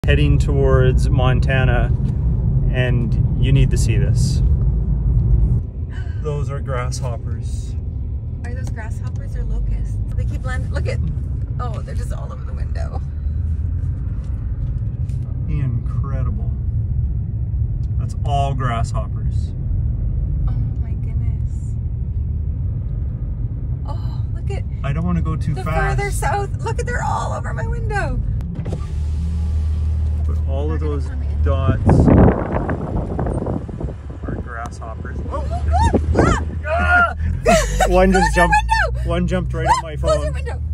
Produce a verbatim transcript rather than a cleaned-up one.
Heading towards Montana, and you need to see this. Those are grasshoppers. Are those grasshoppers or locusts? They keep landing. Look at, oh, they're just all over the window. Incredible. That's all grasshoppers. Oh my goodness. Oh, look at. I don't want to go too the fast. Further south. Look at, they're all over my window. But all of those dots are grasshoppers. Oh, oh God. Ah! one just Close your jumped. window! One jumped right on my phone. Close your window.